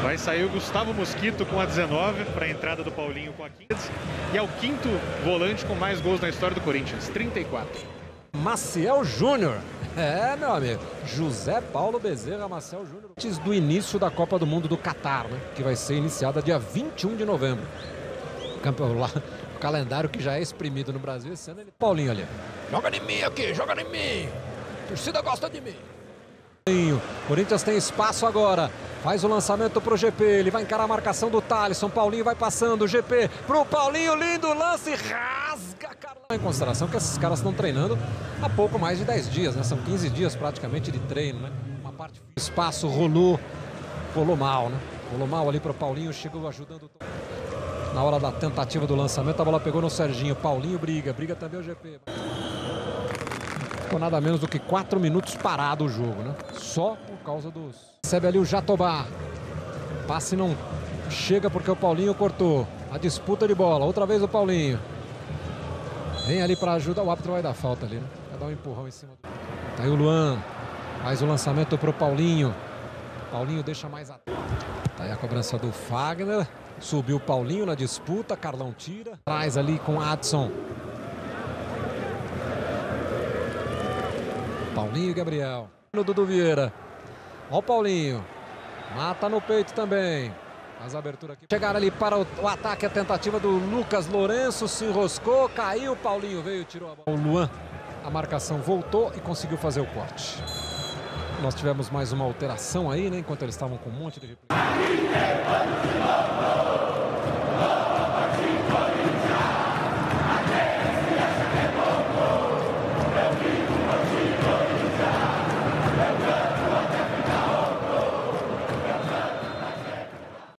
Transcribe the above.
Vai sair o Gustavo Mosquito com a 19 para a entrada do Paulinho com a 15. E é o quinto volante com mais gols na história do Corinthians, 34. Maciel Júnior. É, meu amigo. José Paulo Bezerra Maciel Júnior. Antes do início da Copa do Mundo do Catar, né? Que vai ser iniciada dia 21 de novembro. O calendário que já é exprimido no Brasil esse ano. Paulinho ali. Joga em mim aqui, joga em mim. A torcida gosta de mim. Corinthians tem espaço agora. Faz o lançamento pro GP. Ele vai encarar a marcação do Thalisson. Paulinho vai passando. GP pro Paulinho. Lindo lance. Rasga, Carlão. Em consideração que esses caras estão treinando há pouco mais de 10 dias, né? São 15 dias praticamente de treino, né? Uma parte do espaço rolou mal, né? Rolou mal ali pro Paulinho. Chegou ajudando na hora da tentativa do lançamento. A bola pegou no Serginho. Paulinho briga também o GP. Ficou nada menos do que 4 minutos parado o jogo, né? Só por causa dos... Recebe ali o Jatobá. Passe não chega porque o Paulinho cortou. A disputa de bola. Outra vez o Paulinho. Vem ali para ajudar. O árbitro vai dar falta ali, né? Vai dar um empurrão em cima do... Tá aí o Luan. Faz o lançamento pro Paulinho. Paulinho deixa mais atrás. Tá aí a cobrança do Fagner. Subiu o Paulinho na disputa. Carlão tira. Traz ali com Adson. Paulinho e Gabriel. No Dudu Vieira. Olha o Paulinho. Mata no peito também. Faz a abertura aqui. Chegaram ali para o ataque. A tentativa do Lucas Lourenço. Se enroscou. Caiu. Paulinho veio e tirou a bola. O Luan. A marcação voltou e conseguiu fazer o corte. Nós tivemos mais uma alteração aí, né? Enquanto eles estavam com um monte de replay.